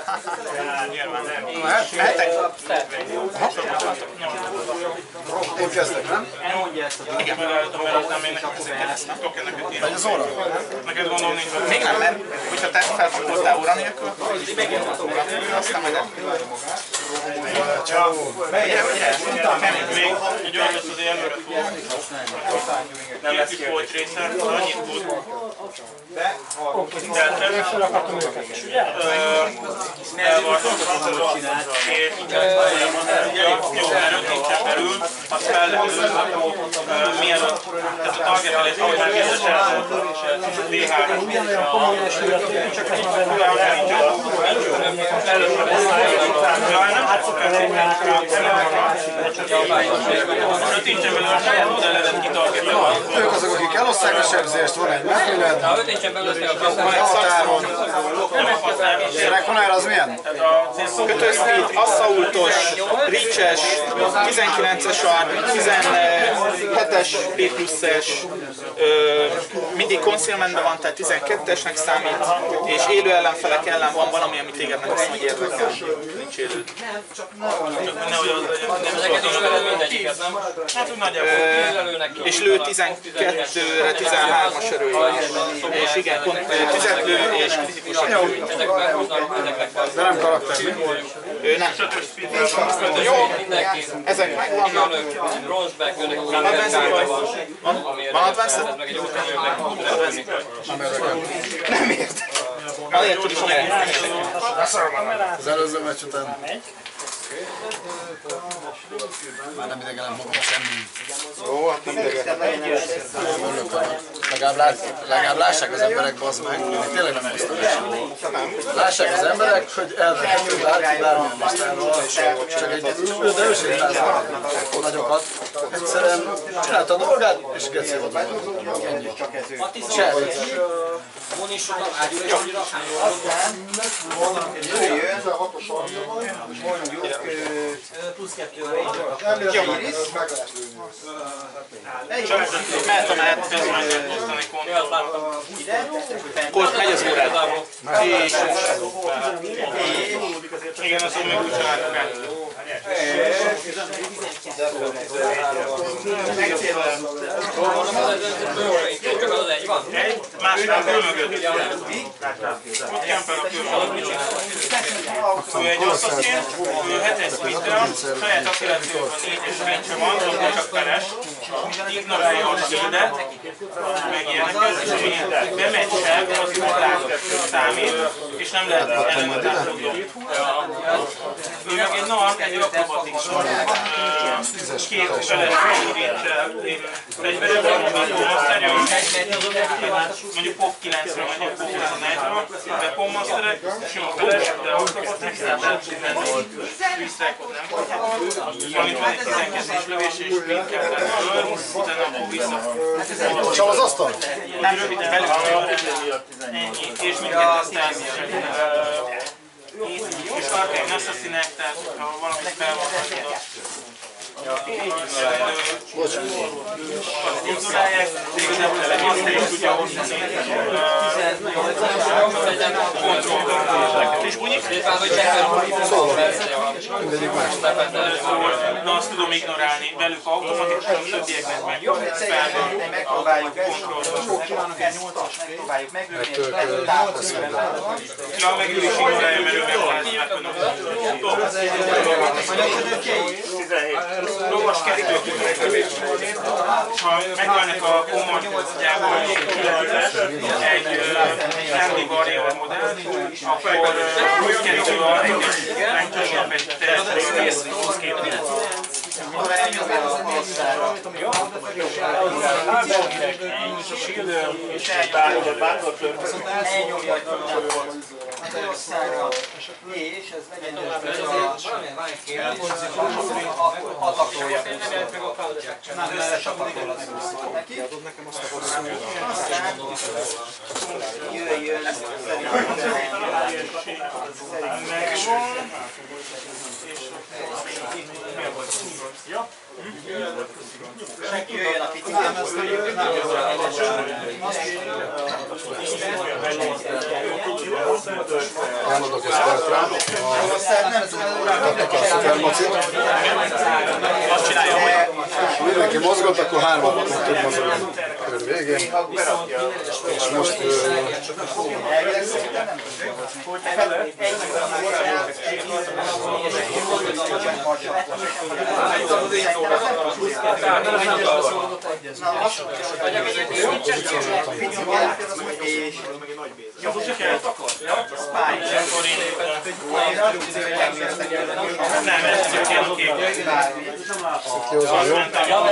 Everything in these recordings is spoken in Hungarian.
Nyilván nem. Mehetek? Én kezdek, nem? Igen, megállítom, mert az nem én nekem tokennek kéne. Megy az óra? Neked gondolom nincs benne. Még nem, mert hogyha te feltankoltál óra nélkül, akkor aztán majd Még egy olyan lesz az előre két kis volt része, annyit tud. Elvartom, és jó, erőt nincsen belül, azt fel lehet mielőtt, tehát a target elég, ahogy már kérdés elszóltam, D3-as. Nincsen belőle a saját modelledet kitargetva. Ők azok, akik elosztják a sebzést, van egy Macmillan, van egy határon. Reconnair az milyen? kötőszpít, assaultos, reach-es, 19-es arm, 17-es B plusz-es, mindig concealmentben van, tehát 12-esnek számít, és élő ellenfelek ellen van valami, ami téged nem azt, hogy érdekel. Nincs élő. És lő 12-re 13-as erővel. És igen, tüzetlő és kritikus erő. De nem karakter. Nem. Jó, ezek megvannak. Van advanced? Nem értek. Azért tud is nyerni. Az előző meccs után már nem idegelem magam semmi. Jó, hát nem idegelem. Legalább lássák az emberek, bazd meg, hogy tényleg nem hoztam el. Lássák az emberek, hogy elvehető bármilyen masztárról, csak egy ősétáznak nagyokat. Egyszerűen csinálta a dolgát, és geci volt. Ennyi. Semmi. Jöjjön, mondjuk plusz 2 jó. Mehet a mehet, Kort megy az órád. És... Igen, azt még úgy csináltuk el. Egy, másnál külmögött. Ott kemper a külmögött. Ő egy asszaszén, ő 7-es speedrun, saját aktivációban 4-es range van, akkor csak peres. Ignorálja a shieldet, meg ilyeneket, és ami bemegy seb, az drágkötő számít, és nem lehet elementátot dobni. Ő meg egy norm, egy akrobatikus két feles range-sel fegyvere van, mondjuk POP 9-ről, mondjuk POP 21-ről, de POP Masterek, sima feles, de akrobatikus, tehát visszaekot nem kaphatod, amit van egy 12-es lövés és speedcap-et föl, utána akkor vissza. Csal az asztal? Nem röviden belül ennyi, és mindkettő természetesen. És Arcane Assassin-ek, tehát ha valami fel van hagyva. Azt ignorálják, de igazából ez a master is tudja hozni kontrollkat. És bunyik? Na azt tudom ignorálni, velük automatikusan többieknek meg megpróbáljuk meglőni, ja, meg ő is ignorálja, mert ő lovas kerékpárok megkövéteni. Ha megválnak a komortjából egy Randy Warrior modell, akkor úgy kerül a legtöbb egy test, és elnyomja és ez legyen akkor atakolja. Nem lesapatol az neki. Aztán jöjjön jöjjön a pici. elmondok egy percre. Kaptuk a szupermocit. Azt csinálja, hogy Mindenki mozgott, akkor 3 tud mozogni a kör végén. És most nem, ez szükséges. kihozzá, jó?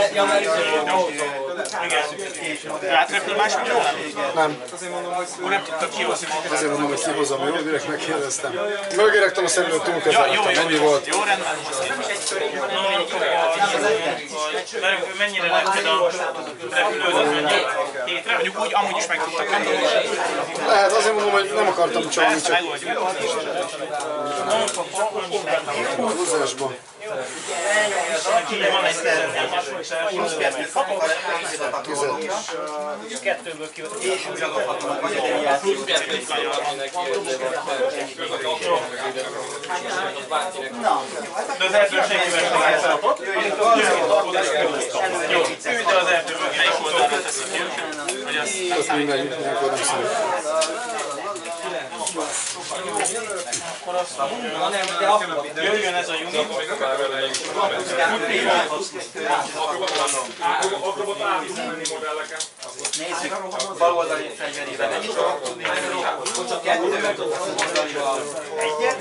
átrepni más millió? Nem. Akkor nem tudtak kihozni. Ezért mondom, hogy kihozom, jó? Direkt megkérdeztem. Mögérektem a szemlőt túlkezeltem, ennyi volt. Jó, rendben. Mennyire letted a repülőt? Hétre? Mondjuk úgy, amúgy is meg tudtak menni. Lehet, azért mondom, hogy nem akartam csalni, Ezt csak megoldjuk. húzásba. Van egy Kettőből kihozott. És újra kaphatom vagy a deviációt. de az első senkivel sem elszálltott. Jó, ülj az első mögé, melyik oldalra teszik ki, hogy az nem Tök mindegy, ilyenkor nem számít. jöjjön ez a unit. Nézzük, bal oldali fegyverével mennyit fogok tudni. Kettő, oldalival egyet.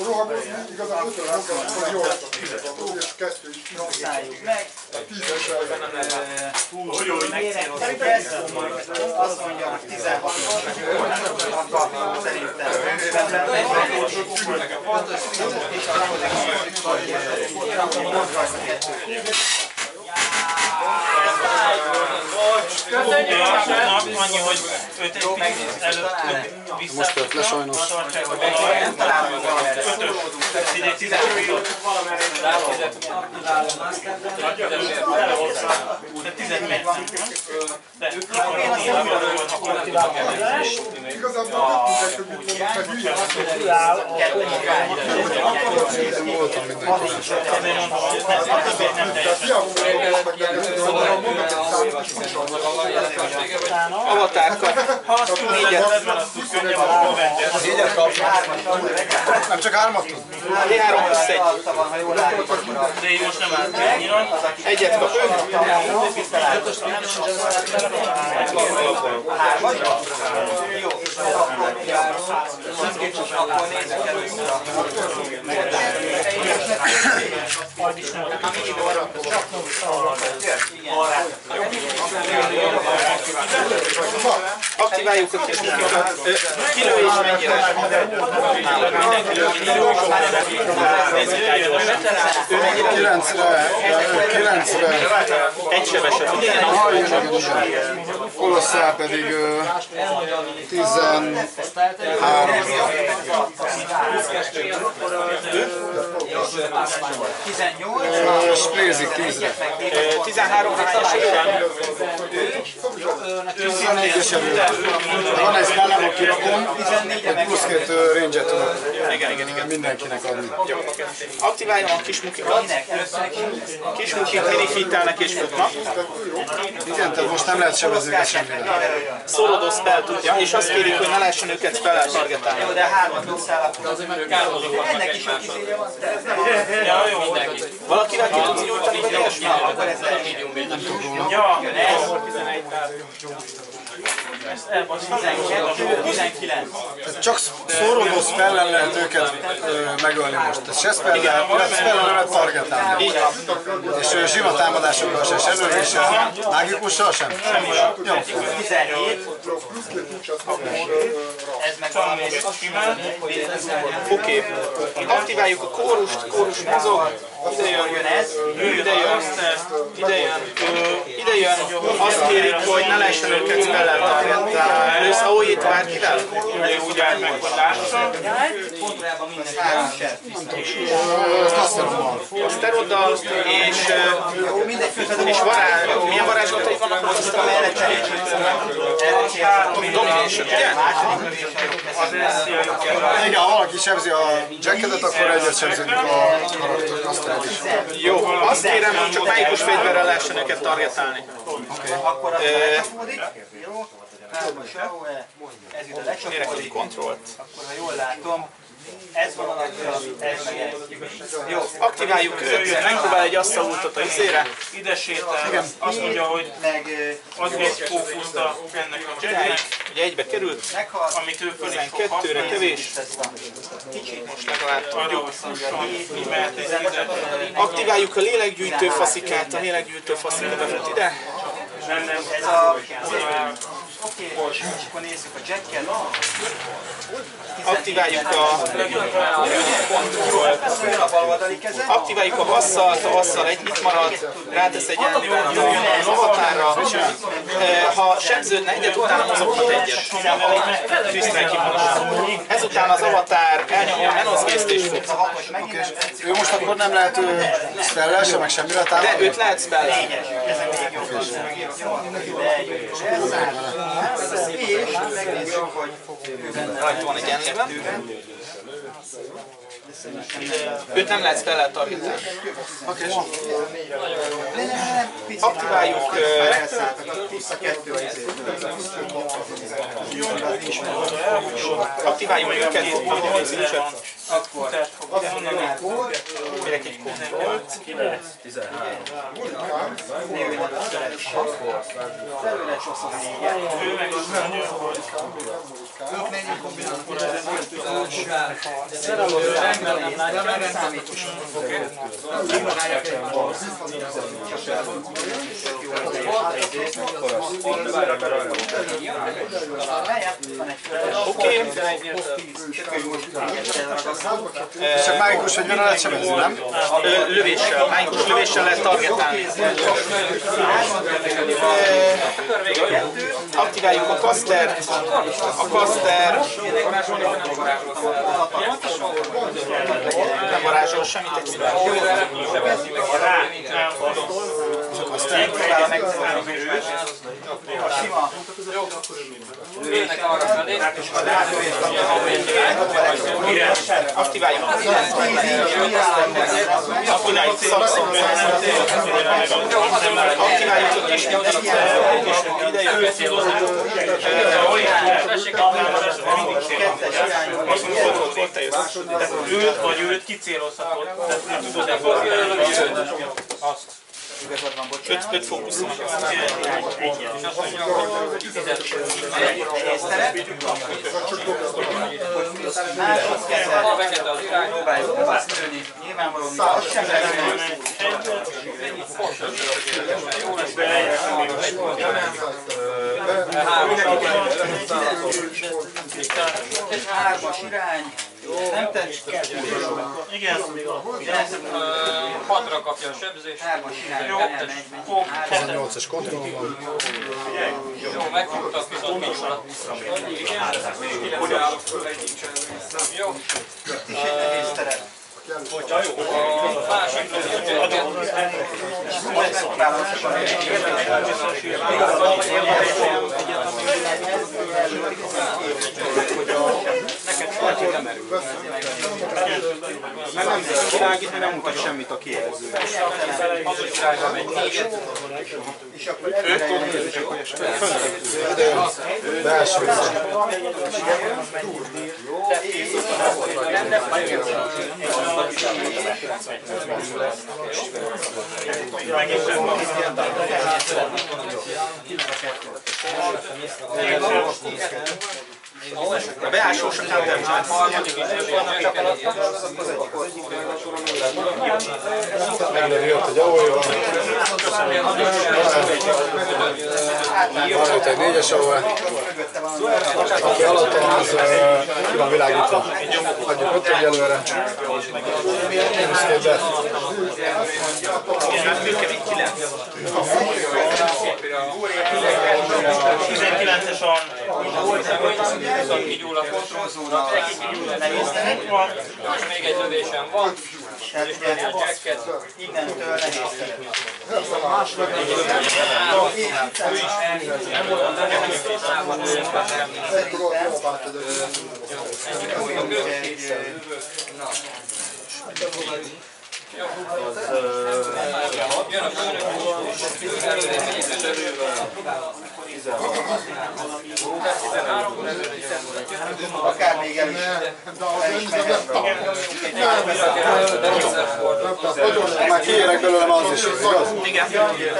Próbáljuk meg. Megcélozzuk ezt. Azt mondja, hogy 16 akkor szerintem fontos és a Annyi, hogy őt egy picit előtt Most tört le sajnos. nem találunk valamelyre. Ide 15 de 14 van. De Voltam mindenki. Avatárkat. ha azt tudod, mert azt tudsz könnyebb, akkor vengyed. 4-et kapsz. Nem csak 3-at tud? D3 plusz 1. De így most nem állt annyira. Egyet kap ő. Jó, akkor nézzük először Aktiváljuk a kismukikat. Kilő is mennyire? Ő mennyire? 9-re. Egysebesebb. Kolosszál pedig 13. 18. És Prézik 10-re. 13 hányas éven? 11-es erő. Van egy spellem, aki rakom, hogy plusz 2 range-et tudok mindenkinek adni. Aktiváljam a kismukikat. Kismukik minifittelnek és futnak. Igen, tehát most nem lehet sebezőket semmire. Szórodó spell tudja, és azt kérik, hogy ne lehessen őket spell-el targetálni. Jó, de 3-at dobszál akkor. Ennek is a kizéje van. Ja, jó. Valakivel ki tudsz nyújtani, vagy ilyesmi? Akkor ez Ja, ez. 19. Csak szórodó spellen lehet őket megölni most. Tehát se spellen nem lehet targetálni. És sima támadásokkal se, sebződéssel, mágikussal sem? Jó. 17. Ez meg valami Oké. Aktiváljuk a kórust, kórus mozog. Ide jön ez. Ide jön. Azt kérik, hogy ne lehessen őket spell-el targetálni. Elősz AOE-t bárkivel? úgy áll meg, hogy lássa. kontrollában mindenki három sert. Klaszteroddal és milyen varázslatai vannak a klaszteroddal? Domination, ugye? Igen, ha valaki sebzi a jacketet, akkor egyet sebzünk a karakter klaszteret is. Jó, azt kérem, hogy csak mágikus fegyverrel lehessen őket targetálni. Akkor az lecsapódik. Jó. Hármas AOE. Ez ide lecsapódik. Kontrollt. Akkor ha jól látom, ez van alatta, ez meg ez. Jó. Aktiváljuk őt, megpróbál egy asszalultot a izére. Ide sétál, azt mondja, hogy az egy fókuszt ennek a jetnek, Ugye egybe került, amit ő föl is fog 12-re használni. kevés. Most legalább Nagyon fusson, így mehet egy ide. aktiváljuk a léleggyűjtő faszikát, a léleggyűjtő faszika befut ide. Nem, Ez a... Oké, és akkor nézzük a jacket. Aktiváljuk a aktiváljuk a vasszalt, a vasszal egy hit marad, rátesz egy elnőt a avatára. Ha sebződne egyet, utána mozoghat egyet. Tűztel kimonosan. Ezután az avatár elnyomja a menozgészt és fut. Ő most akkor nem lehet spellel, meg semmire De támadni? őt lehet spellelni. És megnézzük, hogy Rajta van egy enlében. Őt nem lehet spellel targetálni. Aktiváljuk aktiváljuk őket, akkor mérek egy kontrollt. felőle csoszom a négyet. ő meg azt mondja, hogy Oké. Csak mágikus fegyverrel lehet sebezni, nem? Lövéssel, mágikus lövéssel lehet targetálni. Aktiváljuk a kasztert. A kaszter nem varázsol semmit, egy Megpróbálom megpróbálni az őt. A sima. aktiváljuk a aktiváljuk szakszom. Aktiváljuk a kis idejük. őt vagy őt kicélozhatod. Tehát nem tudod azt. Igazad van, bocsánat. 5 fókuszon. Próbáljuk basztolni. Nyilvánvalóan az sem lesz. Hármas irány. Nem tetszik. Igen. 6-ra kapja a sebzést. Hármas irány. Jó. Elmegy. 18-as kontroll van. Jó, megfogtak viszont vissza. Jó. És egy nehéz terep. A másik Megpróbálom Nem világít, mert nem mutat semmit a kijelző. az irányba megy 4-et. és akkor előre Belső A beásós a counter. meglövi ott egy AOE van. Van ott egy 4-es AOE. Aki alatt van, az ki van világítva. Adjuk ott egyelőre. Minusz 2 bet. papírra. 19-es van. Kigyúl a kontrollzóna, és még egy lövésem van. Tehát ugye innentől nehéz Jön a főnök, előre megy az erővel. akár még el is Már kiérek belőlem az is, igaz? Igen.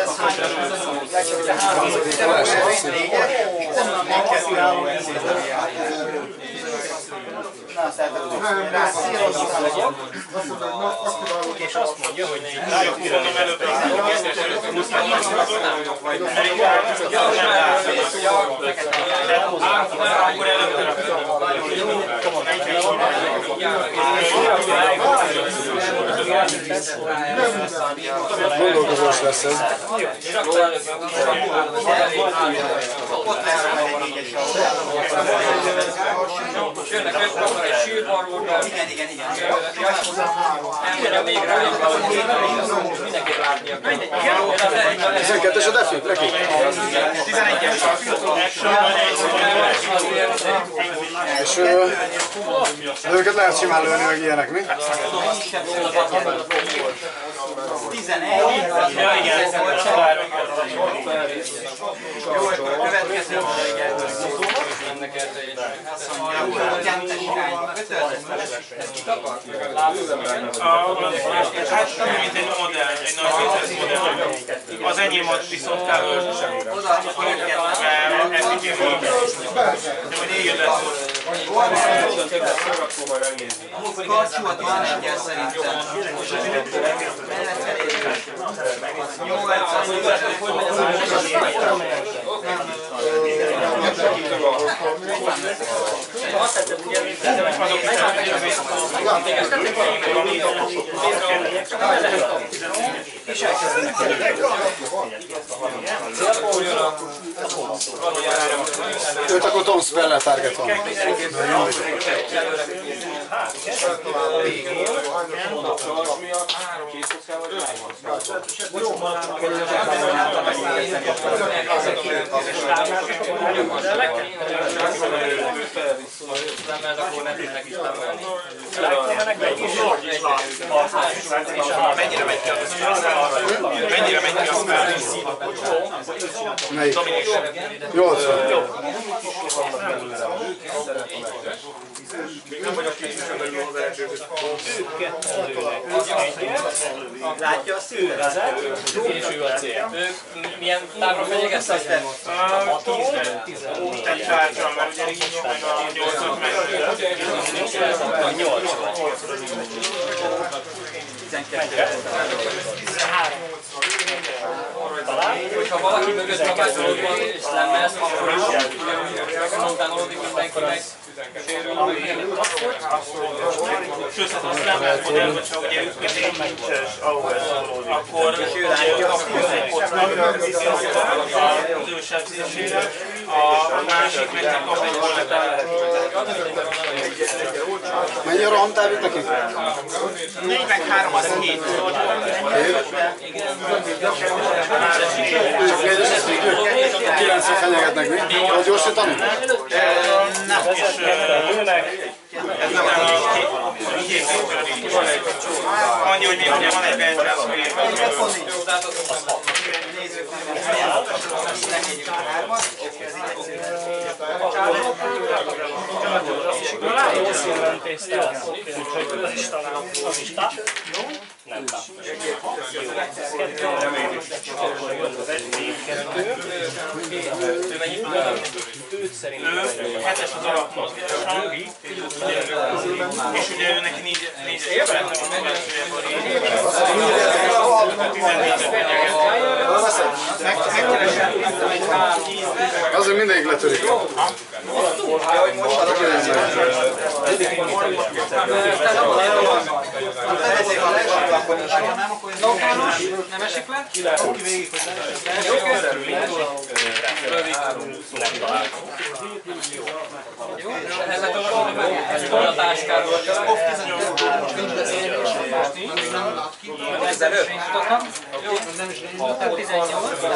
és azt mondja, hogy Gondolkozós lesz ez. Jönnek akkor egy sírvarróra. igen. Nem jön még rá, mindenki látnia kell. 12-es a defi, Reki? 11-es És őket lehet simán lőni, meg ilyenek, mi? 11. Ja, igen. Következő Hát mint egy modell, egy nagy vicces modell. Az enyém ott viszont kávül. Mert ez így van. De majd éjjön lesz Karcsú a 11-el szerintem. Őt akkor Tom Spell-lel target van. mennyire megy ki a Melyik? 80. Látja a szűrvezet, És ő a cél. Ők milyen távra fenyegettek? egy sárcsal, mert ugye így meg a 8-ot meg. 12. Hogyha valaki mögött kapcsolódban és lemez, akkor is megmontánolódik mindenkinek, sérül meg. Sőt, azt nem lehet modell, hogyha ugye ütközik, akkor az ő sebzésére, a másik meg kap egy kolletát. Mennyi a roham távük nekik? 4 meg 3 az 7. Csak 9-re fenyegetnek, mi? Hogy gyorsítani? Nem, és ez nem annyi, hogy még ugye van egy benchmark, Nem tap. Ő mennyit tudod? Őt szerint ő 7-es az alapmozgása, és ugye ő neki 4-es évvel Azért mindig letörik. Lokálus, nem esik le? Jó, ezek a táskáról. Ezelőtt? Jó, 18.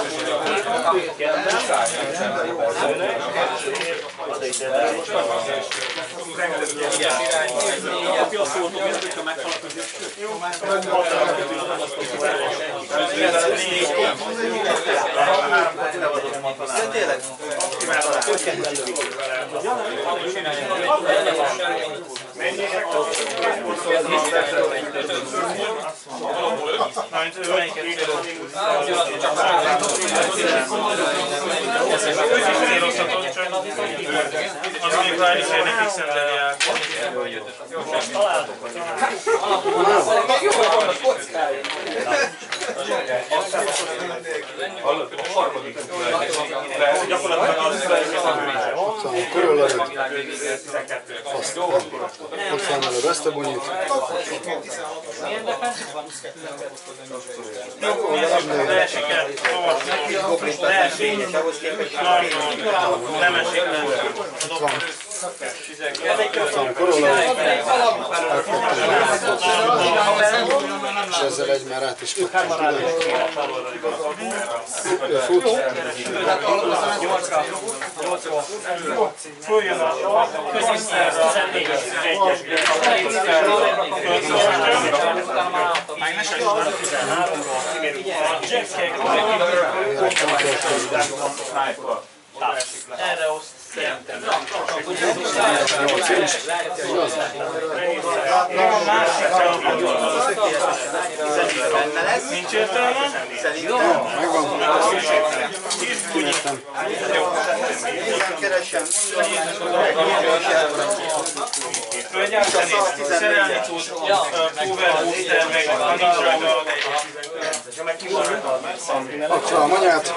Ott van előbb ezt a bunyit. Ott van a Corolla. És ezzel egy már át is fut. Följön a középszerre az 13-ról erre oszt szerintem. Nincs értelme? Megvan. Keresem. Fölgyártani, szerelni tud, cover booster, meg a nincs Akkor a manyát.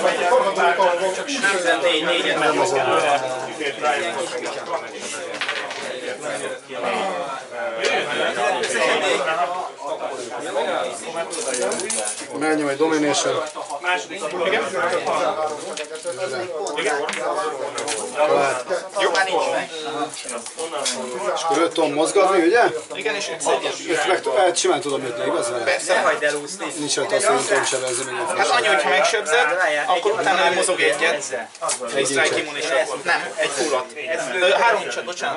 Megnyom egy domination. Jó, már nincs meg. És akkor 5 ton mozgatni, ugye? Igen, és 5-1-es. Simán tudom ütni, igaz? Persze. Hagyd elúszni. Nincs ott azt, hogy nem tudom sebezni mindenféle. Hát annyi, hogyha megsebzed, akkor utána mozog egyet. Egy strike immunity. Nem, egy fullat. 3 incset, bocsánat.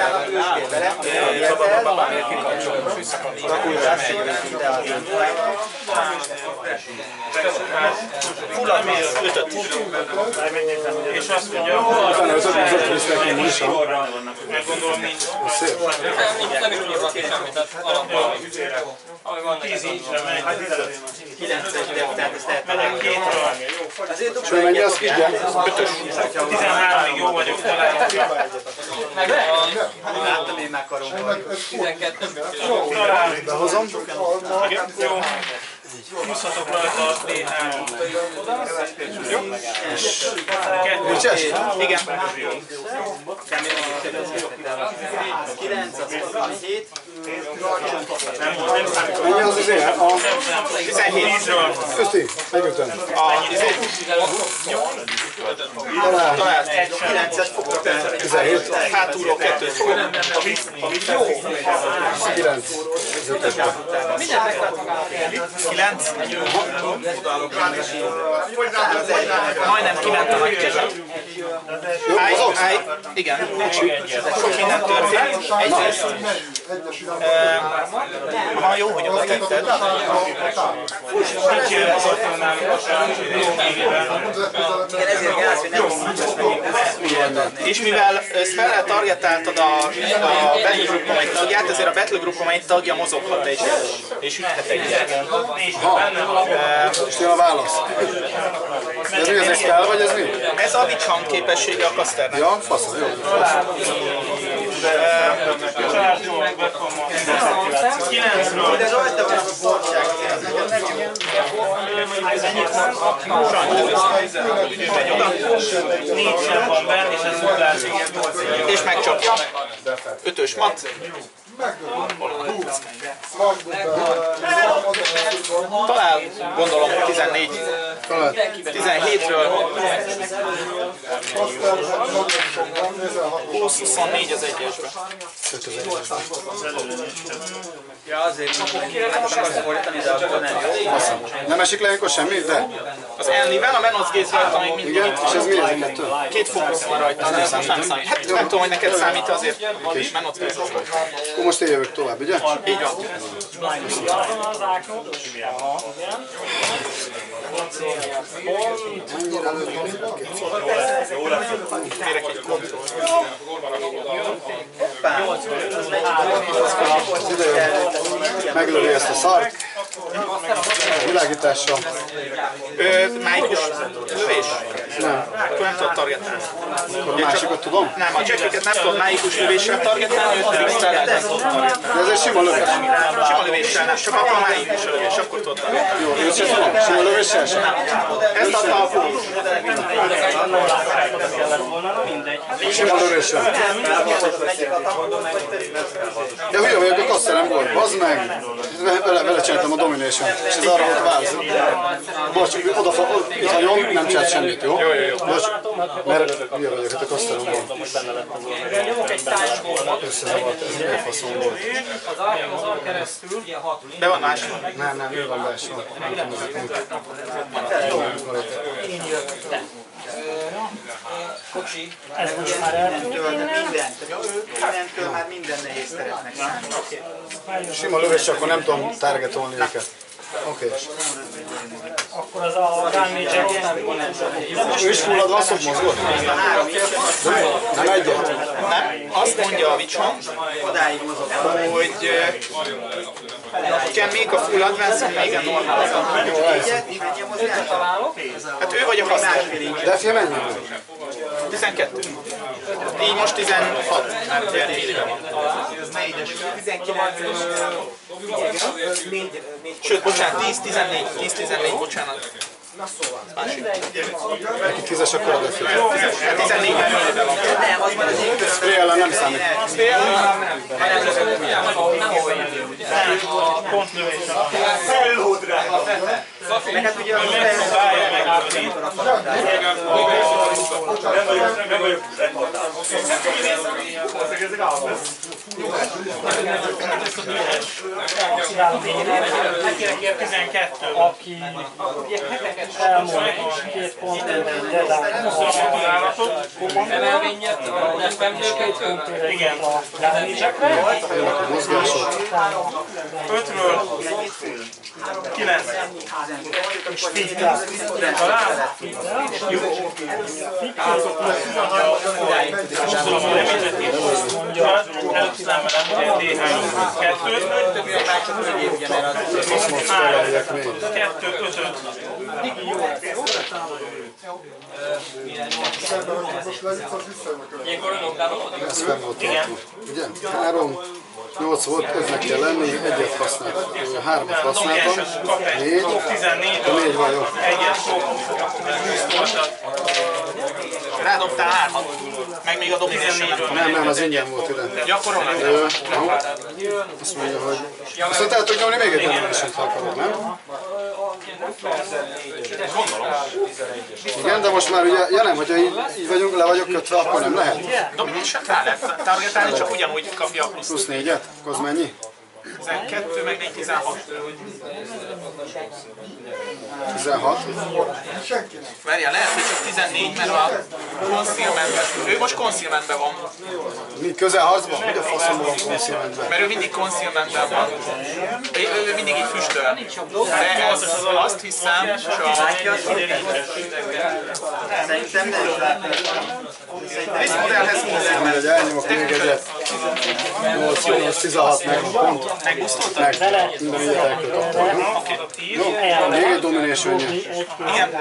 Fullat mész, 5-öt. És azt mondja, Utána 5 mozott visznek én is. meggondolom nincs. Nem is írnak ki semmit, tehát alapból, ahogy van 10 incsre megy. 9-es, tehát ezt lehet Megyek 2-ről. És mennyi az kisgyár? 13-ig jó vagyok talán. láttam én már karomban. 12. Talán. Behozom. Jó. Húzhatok rajta a D3. Jó? Nincs? Igen. 9, az 7. Mennyi az az ilyen? A 17-ről. közti? Megütöm. Talán Talált. 9-et fogtok el. 17. Hátulról 2-t fog. 9. Mindent megtart magának. 9. Majdnem kiment a nagy keze. Állj. Igen. Sok minden történt. Egyrészt. Ha jó, hogy oda tetted. Nincs ilyen azonnal nálunk a Igen, ezért gáz, hogy nem És mivel spellel targetáltad a Battlegroupom egy tagját, ezért a Battlegroupom egy tagja mozoghat és üthet egyet. És jön a válasz. Ez mi, ez egy spell, vagy ez mi? Ez a witch hang képessége a Casternek. Ja, faszom, jó. de rajta van a szorság. Négy sem van benne, és ez hozzázik. És megcsapja. 5-ös mat. Talán gondolom 14, 17-ről 20-24 az egyesbe. Ja, azért akarsz fordítani, de akkor nem jó. Nem esik le ilyenkor semmi, de? Az Enlivel, a Menoz Gaze rajta még mindig. Igen, és ez mi ez a kettő? 2 fókusz van rajta, nem számít. Hát nem tudom, hogy neked számít azért. Menoz Gaze az rajta. Akkor most én jövök tovább, ugye? Így van. Mennyire előtt Kérek egy kontroll. az idő meglövi ezt a szart. Világítással. Májkus lövés? Nem. Akkor nem tudod targetálni. Akkor a másikat tudom? Nem, a csekkeket nem tudod májkus lövéssel targetálni, őt pedig Stellázzal tudod targetálni. De ez egy sima lövés. Sima lövéssel nem, csak akkor a májkus lövés, akkor tudod targetálni. Jó, őt sem tudom. Sima lövéssel sem? Ezt adta a fókusz. Sima lövéssel. De hülye vagyok, a kasszerem volt. Bazd meg! Vele csináltam a Domination. És ez arra volt váz. Bocs, itt hagyom, nem csinált semmit, jó? Jó. Bocs, mert hülye vagyok, hát a kasszerem volt. Összezavart, ez milyen faszom volt. De van más. Nem, ő van belső. Nem tudom, hogy Kocsi. Ez most már eltűnt. Mindentől már minden nehéz teretnek számít. sima lövés, akkor nem tudom targetolni őket. Oké. Akkor az a Gunmager Ő is fulladva a szok mozgott? Nem egyet? Nem, azt mondja a Vichon, hogy can make a full advance and make a normal. Hát ő vagy a használat. De fia, mennyi volt? 12. Így most 16, mert ilyen 4-re van. Sőt, bocsánat, 10-14, 10-14, bocsánat. Neki 10-es akkor a defil. 14-ben 4-re van. Nem, az már az én közben. Spray ellen nem számít. Meg hát ugye az aki elmondja két pontot, emelvényet, és két pontot a Gunmagerekre. Mozgások. 5-ről 9. És Fiddel. Talán? Előtt számelem, ugye D3, 2, 2, 5. Ez fenn volt rajta. Ugye? 3, 8 volt, 5-nek kell lenni, 1-et használtam. 3-at használtam, 4, 4 van, jó. Egyes fókusz, 20 voltak. Rádobtál 3-at, meg még a Domination. Nem, az ingyen volt ide. Gyakorolnak. Azt mondja, hogy... Aztán el tudok nyomni még egy Domination-t, ha akarod, nem? Igen, de most már ugye, ja nem, hogyha így vagyunk, le vagyok kötve, akkor nem lehet. Domination rá lehet targetálni, csak ugyanúgy kapja a plusz. Plusz 4-et, akkor az mennyi? 12, meg 4, 16. 16. Várjál, lehet, hogy csak 14, mert a concealmentben. Ő most concealmentben van. Mi közelharcban? Hogy a faszomban van concealmentben? Mert ő mindig concealmentben van. Ő mindig így füstöl. De ez, azt hiszem, csak... Szerintem nem. Rész modellhez Mert hogy elnyomok még egyet. 8-16 meg a pont. megbusztoltad? Meg minden egyet elkötöttem. Jó? Még egy Domination-je. Igen.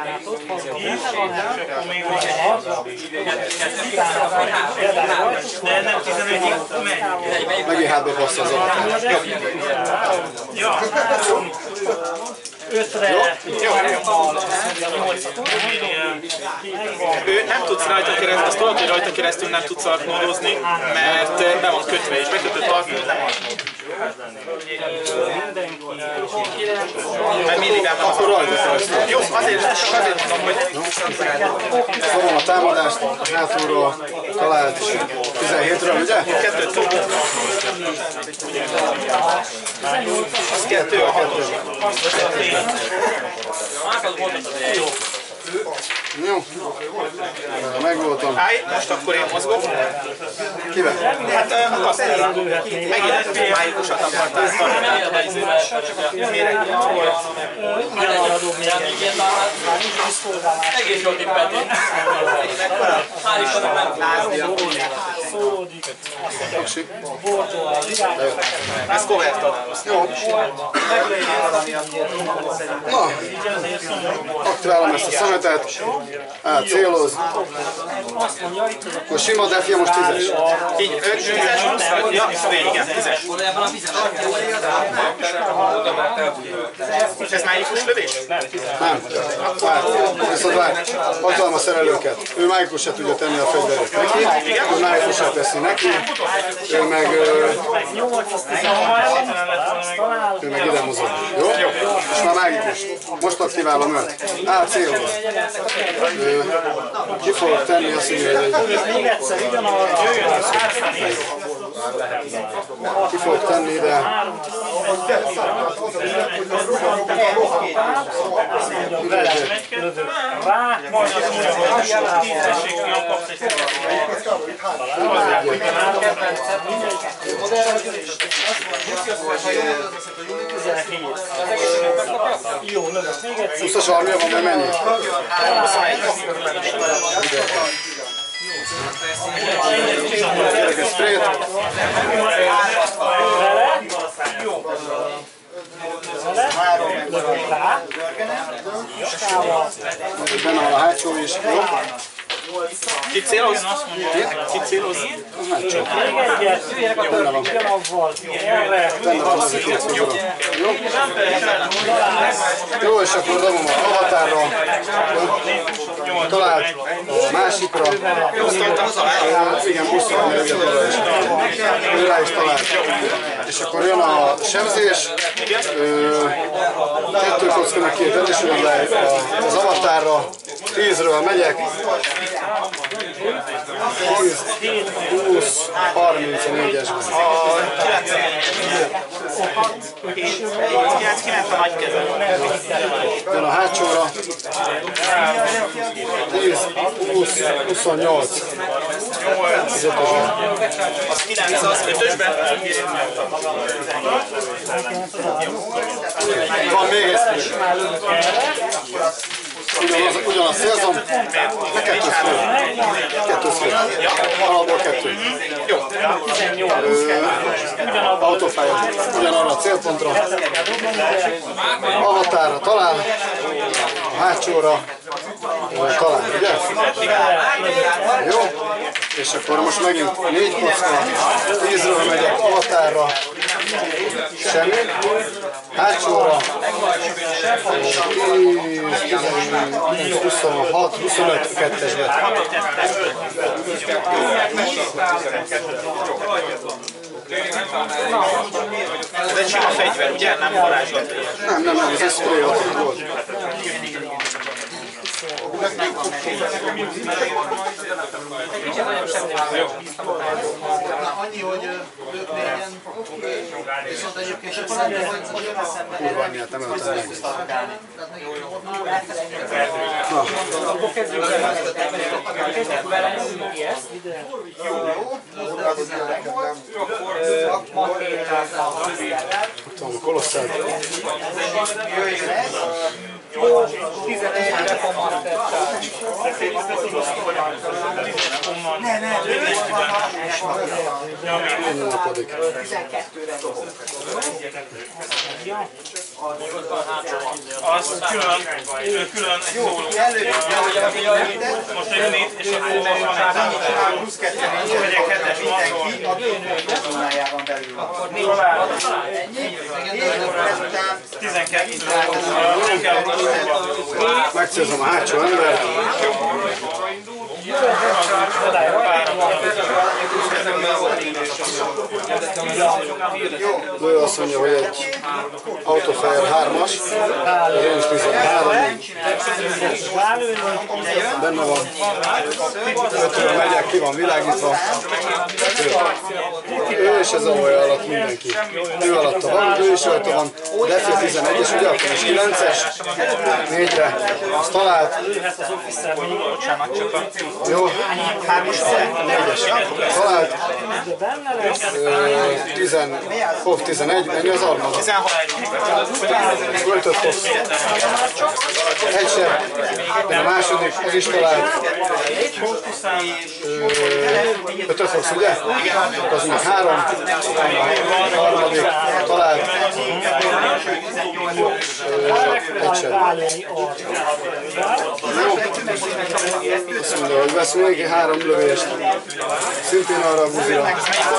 De nem 11-ig megy. Megint hátba bassza az alapját. Ja. 5-re Jó. Ő nem tudsz rajta keresztül, azt tudod, hogy rajta keresztül nem tudsz arknódozni, mert be van kötve, és bekötött arknód nem arknód. Mert mindig nem van. Akkor rajta keresztül. Jó, azért mondom, hogy... Fogom a támadást, hátulról talált 17-ről, ugye? 2 túl. Az 2 a 6-os. Jó, megvoltam. Állj, most akkor én mozgok. Kivel? Hát a kasztérral. Megint májusosat akartál tartani. Mire? Egész jól tippeltél. Hál' Istennek nem Ezt kovertad. Jó. Na, aktiválom ezt a szemetet, céloz. Akkor sima defje, most 10-es. Így, 10-es, 20, ja, igen, 10-es. Ez mágikus lövés? Nem. Várj. Viszont várj. Hatalma szerelőket. Ő mágikus se tudja tenni a fegyverét neki. Ő mágikusát teszi neki. Ő meg ide mozog. Jó? És már mágikus. Most aktiválom őt. Céloz. Ki fog tenni azt mondja, ki fog tenni ide. Majd azt mondja, hogy 10-esig olyan kapsz egy Jó, lövök még egyszer. 20-as armia van, mert mennyi? Kérlek egy sprayt. Lövök rá. Benne van a hátsó is. Jó? Ki céloz? Ki céloz? Hát csak. Még egyet. Benne van. Ugyanabban. Erre. Benne van az a két figura. Jó? Jó, és akkor dobom a avatárra. Talált a másikra. Igen, buszolni a ügyet is. Ő rá is talált. És akkor jön a sebzés. 2 kocka meg 2 erősülöm le az avatárra. 10-ről megyek. 10, 20, 34-esben. A 9 a nagy kezem. Jön a hátsóra. 10, 20, 28. Az 9 az 5-ösben. Van még egy. Ugyanaz célzom. De 2 szfér. 2 szfér. Alapból 2. Jó. Autópálya. Ugyanarra a célpontra. Avatára talál. A hátsóra talál, ugye? Jó? És akkor most megint 4 kocka. 10-ről megyek avatárra. Semmi. Hátsóra. 10, 26, 25, 2-esbe. Ez egy sima fegyver, ugye? Nem varázslat. Nem, ez egy spray volt. Annyi, hogy ők négyen, viszont egyébként sem szemben, hogy Kurva miatt nem öltem meg. Akkor kezdjük vele. Tudom, a kolosszált. 11-re komasszett. Én napodik. az külön szól. Most egy nét, és akkor van egy 7-es masszol. belül. Ennyi? 12. Megcélzom a hátsó embert. Lő azt mondja, hogy egy Autofire 3-as, range 13, benne van, 5-ről megyek, ki van világítva, ő és ez a olja alatt mindenki. Ő alatta van, ő is rajta van, Defia 11-es, ugye akkor is 9-es, 4-re, azt talált. Jó, 4-es, talált. 11, mennyi az arma? 16. 5 Fox. Egy sem. A második, az is talált. 5 Fox, ugye? Az még 3. A harmadik talált. Egy sem. Jó. Azt mondja, hogy vesz még 3 lövést. Szintén arra a buzira.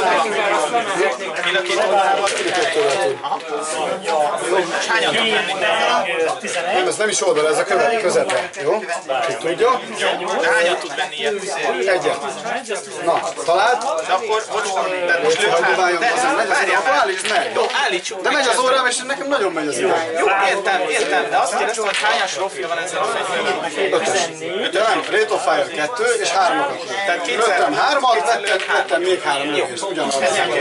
Nem, ez nem is oldal, ez a közepe, jó? Ki tudja? De hányat tud venni ilyet? Egyet. Na, talált? De akkor most lőtt Hagyj dobáljon, aztán megy az óra, akkor állítsd meg. Jó, állítsuk. De megy az órám, és nekem nagyon megy az irány. Jó, értem, de azt kérdeztem, hogy hányas profil van ezen a fegyverben? 5-ös. De nem, Rate of Fire 2 és 3-akat. Tehát Lőttem 3-at, vettem még 3 lövést. Ugyanaz.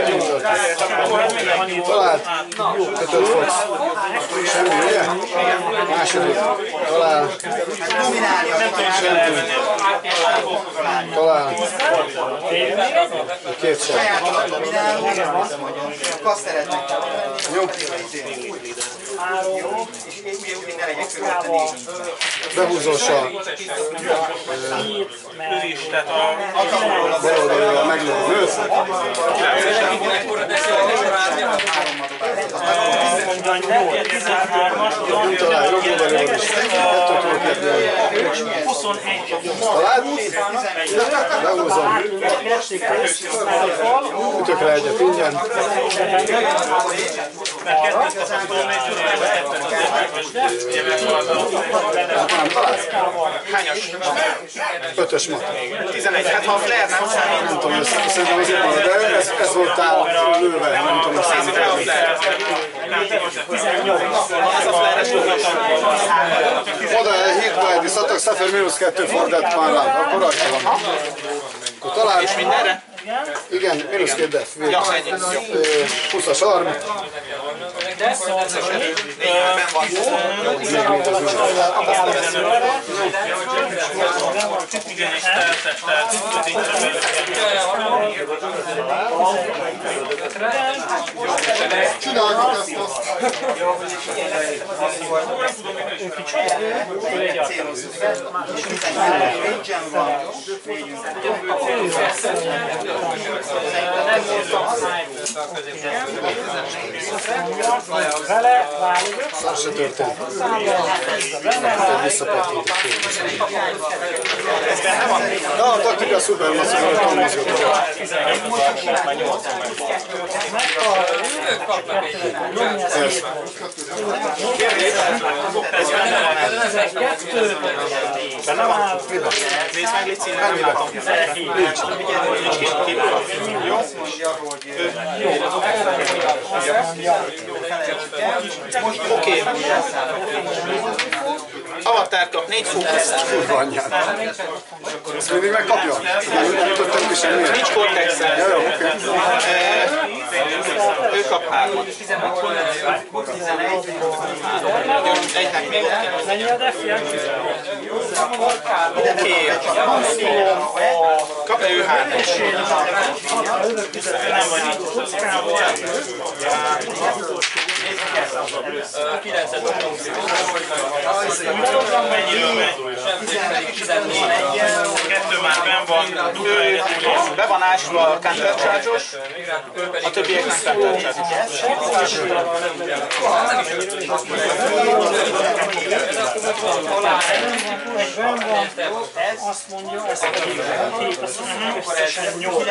Talált. 5 Fox. Semmi, ugye? Második. Talál. Semmi. Talál. 2 sem. Azt szeretnék. Jó. Behúzóssal. Ő is, tehát a Baloldalival meglövő nőt. Talál, jobb oldalival is. 21. Talált? Behúzom. Ütök rá egyet ingyen. Hányas? 5-ös mat. 11. Hát ha a flare nem számít, Nem tudom, szerintem az itt van, de ez voltál lőve, nem tudom, nézzük rá a flare. 18. Ez a flare-es oda hitbe egy szatok szafer -2 fordett már rá, akkor rajta van. Akkor talál. És mindenre? Igen, -2 def. Ja, ennyi. 20-as arm. Összes erő. 4-ben van. Igen, és teltes, tehát Csináljuk ezt azt. Vele válik. Szar se történt. Egy visszapattintott két. Ez benne van? Na, a taktika szuper masszív, hogy tanulmazgatok. Ez. Benne van? Nézd meg, légy színen, nem látom. Nincs. Jó? Oké. Avatar kap 4 fókuszt. Kurva anyját. Ezt mindig megkapja? Nem jutottam ki semmilyen. Nincs cortex-el. Ja, jó, oké. Ő kap 3-at. Egynek még. Mennyi a defje? Oké. Kap ő 3-at. nem vagy így kockával. 9-et Mennyiről megy? 2 már benn van. Be van ásva a counter charge-os, a többiek nem counter charge-os. Azt mondja, ezt pedig összesen 8.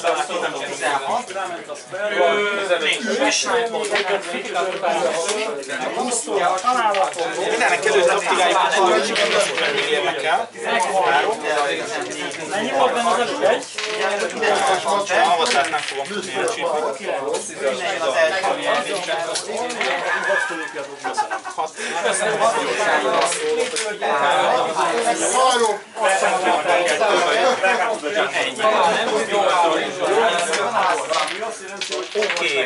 Mindenek előtt optikáig mindig érnek el. Mennyi volt benne az előtt? Egy? Avatát nem fogom tudni elcsípni. Oké.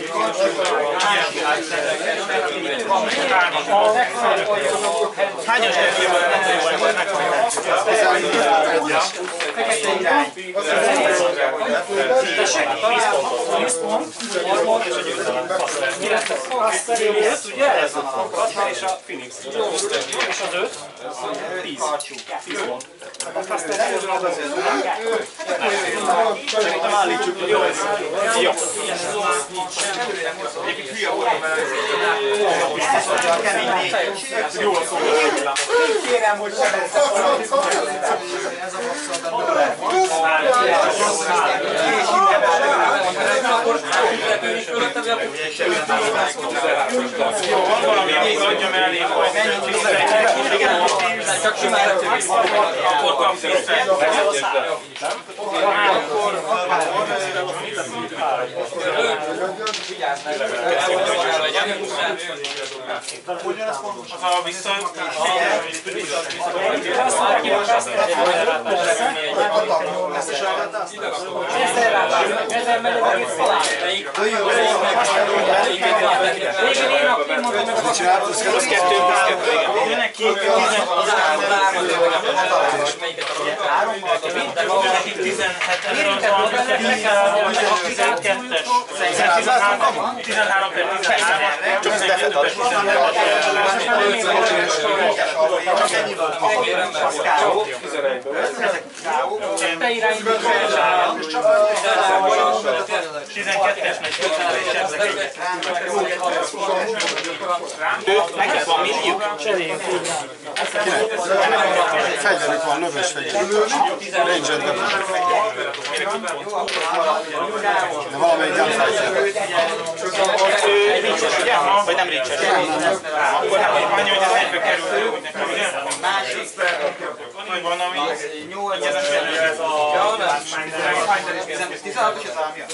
Hányas legyében És a Phoenix. És az 5? 10. 10 volt. Aztán előző az 5, nem? Szerintem állítsuk. Jó. Jó. Egyébként hülye voltam vele. Jó a szó. Kérem, hogy ez a Jó, van valami, amit adjam elé, hogy Csak simára akkor kapsz vissza. Az a vissza... Mit csinált? Az 2 Jönnek ki 17-es. csak ez defet ad. te irányítod. 12-es megy Ők, nekik van milliuk? Fegyverük van, lövös fegyverük. Ranger weapon. De valamelyik gunfighter. Rincses, ugye? Vagy nem rincses? Akkor nem annyi, hogy ez egybe kerül, hogy nekem ugye? Vagy van, ami... 8 ez a... 16-os az álmja.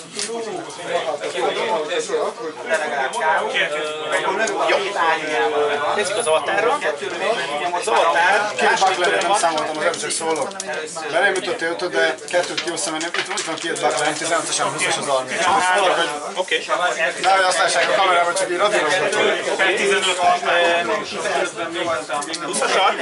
Nézzük az avatárra. Az avatár... Két buckler nem számoltam, az csak szólok. Belém jutott 5, de 2-t kihoztam, mert itt van 2 buckler, 15-esen 20-as az army. Oké. Nehogy azt lássák a kamerában, csak így radírozgatom. 15 20-asat?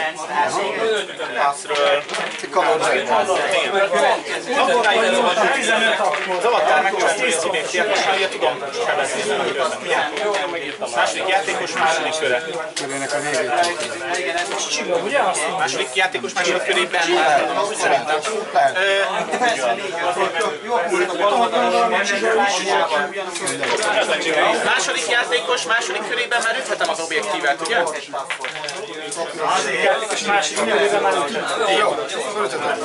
Az avatár megcsinál 10 cibéktiákosnál, ugye tudom sebezni. Második játékos, második köre. Körének a végét. Második játékos, második körében szerintem. Második játékos, második körében már üthetem az objektívet, ugye? És másik körében már ütöttem. Jó, fölütöttem.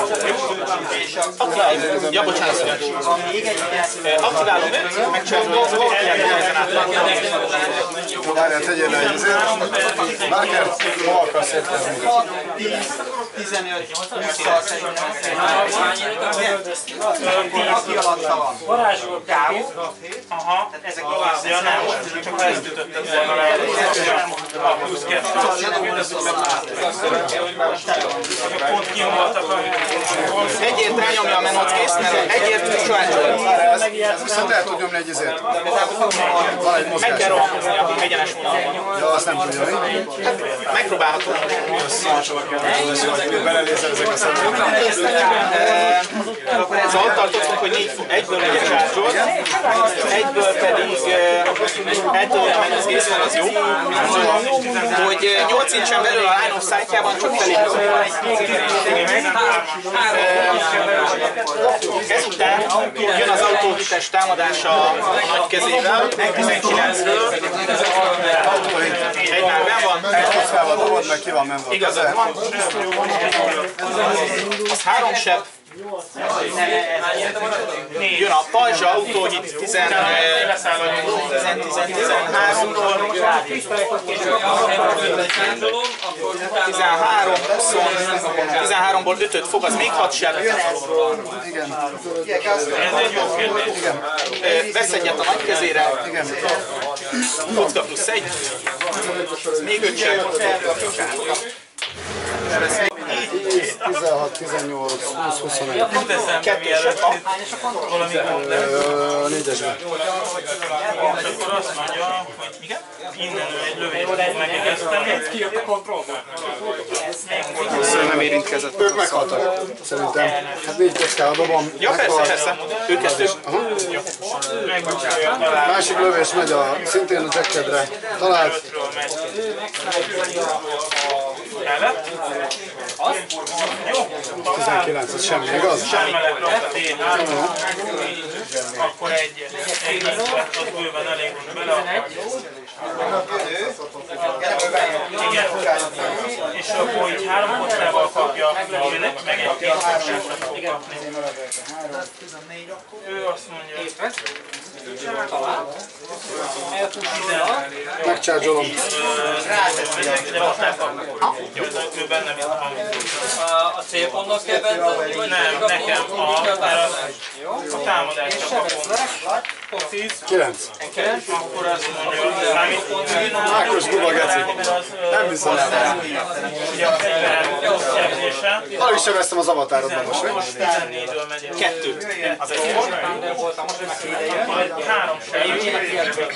Ja, bocsánat. Aktiválom őt, megcsinálom dolgokat, ezen átlátom. Várjál, tegyél le egy izért. Marker, hol akarsz érkezni? 15, 20-szal szerintem. Aki alatta van. Varázsolt Káó. Aha, ezek a ja nem, csak ha ezt ütötted volna rá, a plusz 2. Pont kinyomoltak a... Egyért rányomja a menockész, mert egyért saját. Viszont el tud nyomni egy izért. Van egy Meg mozgás. kell rohankozni a egyenes vonalban. Ja, azt nem tudja, mi? Megpróbálhatom. Belelézel ezek a szemben. Szóval ott tartottunk, hogy egyből legyen charge-ot, egyből pedig eltudja a menockész, mert az jó. Hogy 8 incsen belül a line of sight-jában csak felépül. Ezután jön az autóhites támadás a nagy kezével, 19-ről, a dobod, meg ki van menve. Igazad van. Az 3 seb. Jön a Pajzsa autóhit 13-ból 5-öt fog, az még 6 seb. Vesz egyet a nagy kezére. Kocka plusz 1. Még 5 seb. 16, 18, 20, 21. Kettőset a négyesben. Akkor azt mondja, hogy igen, innen egy lövést fog megegeszteni. Szóval nem érintkezett. Ők meghaltak, szerintem. Hát 4 kockával dobom. Ja, persze. Ők kettő. Másik lövés megy szintén a Jackkedre. Talált. Mellett. Jó, 19, ez semmi, igaz? mellett rossz a D3. Akkor egy az bőven elég most bele. Igen. És akkor így 3 kockával kapja, meg egy 2 kockásat fog kapni. Ő azt mondja, Megcsárzsolom. de most elkapom. Ő benne mit van. A célpontnak kell bent lenni, vagy Nem, nekem a támadásra kapom. 10. 9. Akkor azt mondja, számít. Ákos Duba geci. Nem viszont el. Ugye a fegyverem sebzése. Alig sem vesztem az avatárodban most, vagy? Most 14-ről megyek. 2. Az egy volt. 3 sebzés.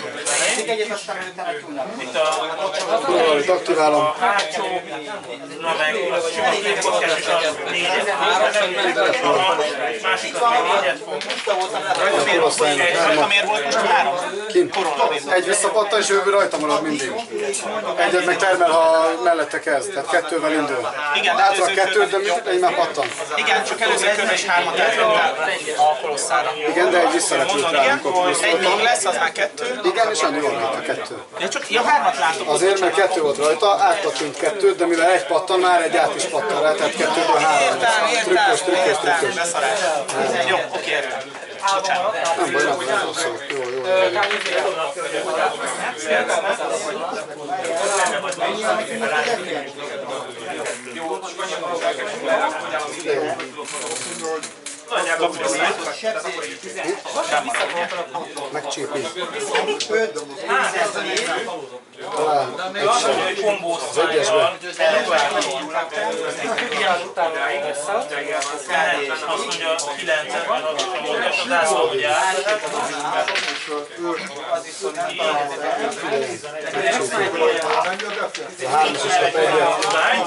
Itt a Aktiválom. hátsó, na meg a sima félkockás is az 4-et. Másikat meg 4-et fog. Rajta miért volt most 3? Kint. Egy visszapattan, és ő rajta marad mindig. Egyet meg termel, ha mellette kezd. Tehát 2-vel indul. Igen, de Átrak előző 2-t, de egy már pattan. Igen, csak előző körben is 3-at elfogtál a kolosszára. Igen, de egy visszarepült rá, amikor plusz Egy még voltam. lesz, az már 2. Igen, és annyi volt a 2. Ja, csak 3-at látok. Azért, mert 2 volt rajta, átpattint 2-t, de mivel egy pattan, már egy át is pattan rá, tehát 2-ből 3. Trükkös. Beszarás. Jó, oké, bocsánat. Nem baj, nem szó. Jó. Megcsípi. Talán egy sem. Az egyesben. Azt mondja 9-et, mert az a módja, az ászol ugye át. A 3-as is kap egyet.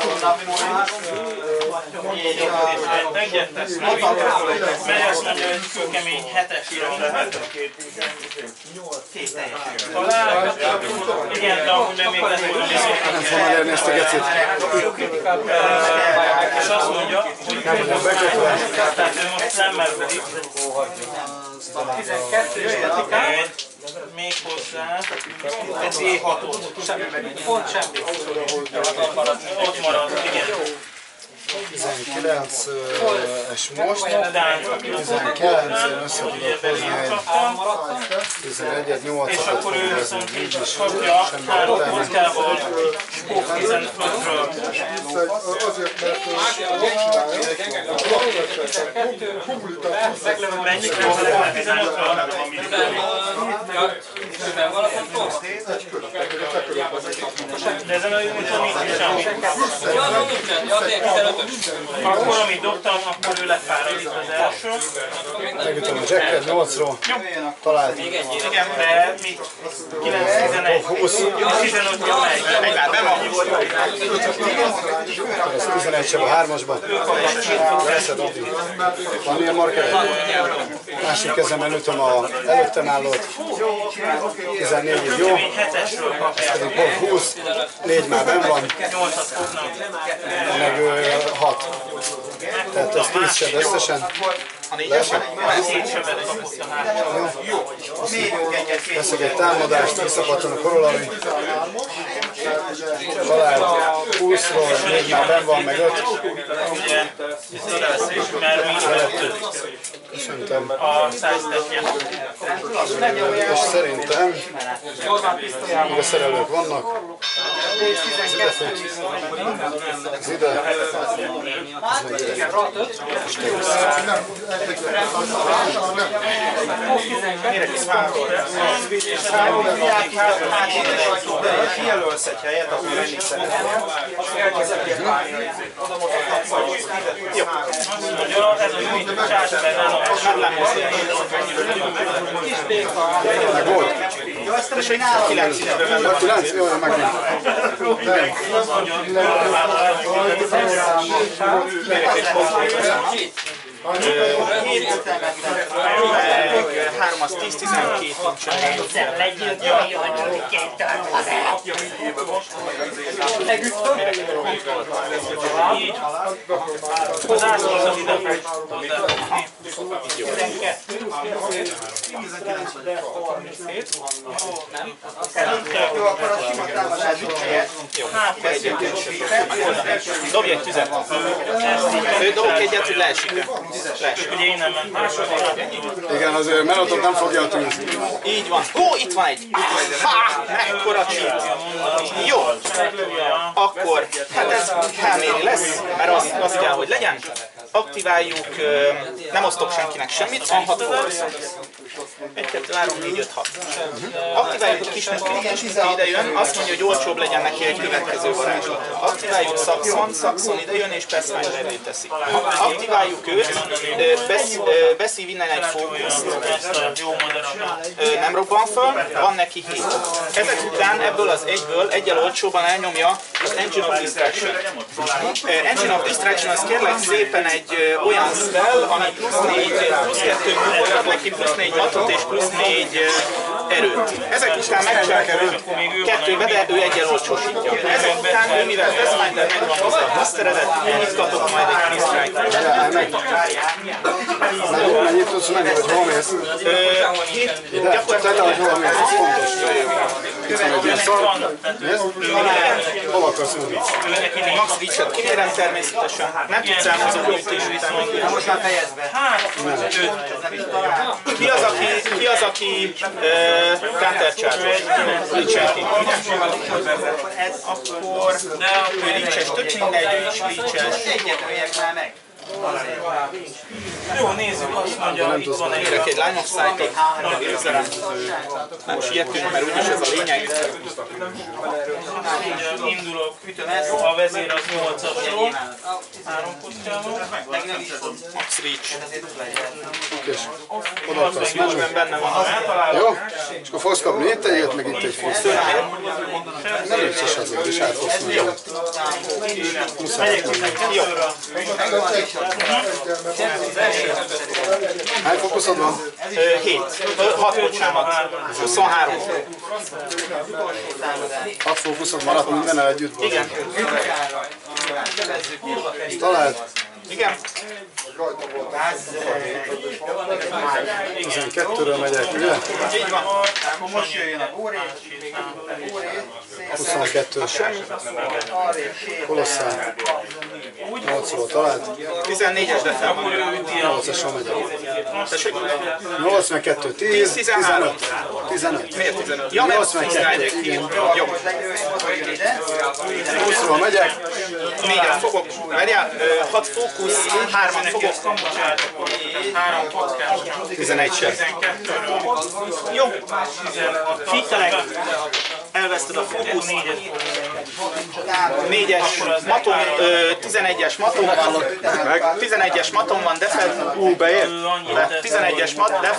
Egyet tesz meg, mert azt mondja, hogy kőkemény 7-esre lehet. Talán, igen, de amúgy meg még lesz volna Nem fog elérni ezt a gecit. és azt mondja, hogy tehát ő most nem merődik. 12 még hozzá egy D6-ot. Pont semmi. Ott marad, igen. 19 és most. 19 én össze tudok hozni egy 11-et, 8-at. És akkor ő viszont kapja 3 kockával Skók 15-ről. Mennyit kell 15-ről? De ezen a úton nincs semmi. Akkor amit dobtam, akkor ő lefáradik az első. Megütöm a Jacket 8-ról. Talált. Igen, de mi? 9-11. 15-ről megy. Egy már be van. Ez 11 sem a 3-asban. Leszed addig. Van ilyen marker? Másik kezemben ütöm a előttem állót. 14-ig jó. 7-esről kapják. Pont 20. 4 már benn van. 8-at fognak. Meg 6. Tehát ez 10 seb összesen. A négyesen? Veszek egy támadást, visszapattan a korolami. Talált 20-ról, 4 már benn van, meg 5. Köszöntem. És szerintem még a szerelők vannak. Ez ide fut. Ez ide. Kijelölsz egy helyet, akkor menni szeretnél. Meg volt. Jó, ezt most 9 színebben menni. A 9? Jó, megvan. Három az 10-12 nincsen. Jó, akkor a sima támadás helyett. Dobj egy tüzet. Dobok egyet, hogy leesik. Igen, azért Menotok nem fogja a tűz. Így van. Ó, itt van egy. Ha, mekkora csíp. Jó. Akkor, hát ez felméri lesz, mert az kell, hogy legyen. Aktiváljuk, nem osztok senkinek semmit, van 6 fókusz. 1, 2, 3, 4, 5, 6. Aktiváljuk a kis muszklit, és ide jön, azt mondja, hogy olcsóbb legyen neki egy következő varázslat. Aktiváljuk Saxon ide jön, és Pathfinderré teszi. Aktiváljuk őt, beszív innen egy fókuszt, nem robban föl, van neki 7. Ezek után ebből az egyből egyel olcsóban elnyomja az Engine of Distraction. Engine of Distraction az kérlek szépen egy olyan spell, ami plusz 4, plusz 2 múlva, neki plusz 4 matot és plusz 4 erőt. Ezek után megcsináljuk 2-be, de ő egyel olcsósítja. Ezek után ő, mivel Pathfinder megvan hozzá a masteredet, ennyit kapok majd egy free strike-t. Mennyit tudsz menni, hogy hol mész? Gyakorlatilag hol mész, ez fontos. Itt van egy ilyen szar. Hol akarsz menni? Max Witch-et kimérem természetesen. Nem tudsz elmozdulni a ütés után meg. Most már fejezd be. Ki az, aki Counter Charge-os? Licsenki. Akkor ő licses, tök mindegy, ő is licses. Egyet öljek már meg. Jó, nézzük, azt mondja, itt van egy... Kérek egy Line of Sight-ot. Nem sietünk, mert úgyis ez a lényeg. Indulok, a vezér az 8-asról, 3 posztjával. Max Reach. És oda akarsz menni. Benne van az. Jó? És akkor fogsz kapni itt egyet, meg itt egy fószt. Nem vicces azért, és át fogsz menni. Jó. Hány fókuszod van? 7. 6, bocsánat. 23. 6 fókuszod maradt mindennel együtt volt. Igen. Talált. Igen. 12-ről megyek, ugye? Így van. Akkor most jöjjön a Góré. 22-ös. Kolosszál. 8-ról talált. 14-es, de fel van. 8-asról megyek. 8 meg 2, 10, 15. 15. Miért 15? Ja, mert 82. Igen. Jó. 20-ról megyek. 4-et fogok. Várjál, 6 fókusz, 3-at fogok. 3 kockás. 11 sem. 12-ről. Jó. Figyelek. Elveszted a fókusz. 4-es maton, 11-es maton van. 11-es maton van, defed. Beért? 11-es mat, def.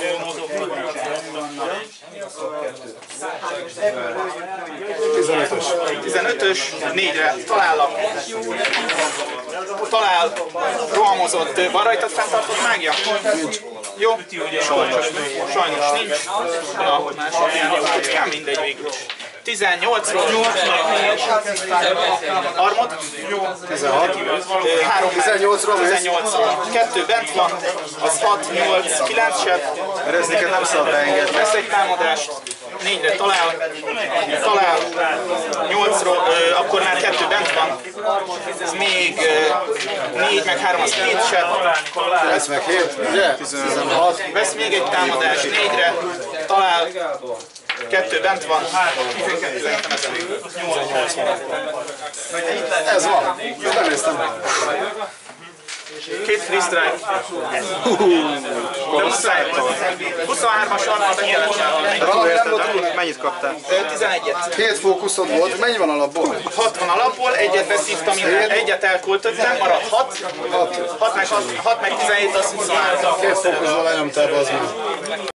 15-ös. 15-ös, 4-re talállak. Talál rohamozott, van rajtad fenntartott mágia? Nincs. Jó, sajnos nincs. Ja, mindegy végül is. 18-ról harmad, 16. 3 18-ról mész. 18-ról. 2 bent van, az 6, 8, 9 seb. Rezniket nem szabad beengedni. Vesz egy támadást, 4-re talál, 8-ról, akkor már 2 bent van. Ez még 4 meg 3 az 2 seb. 9 meg 7, ugye? 16. Vesz még egy támadást, 4-re talál, 2 bent van. Ez van. Ezt nem néztem meg. 2 free strike. De muszáj. 23-as armát be kellett csinálni. Valami nem volt túl? Mennyit kaptál? 11-et. 7 fókuszod volt. Mennyi van alapból? 60 alapból, egyet beszívtam innen, egyet elköltöttem, maradt 6. 6 meg 17 az 23. 2 fókuszból lenyomtál be az meg.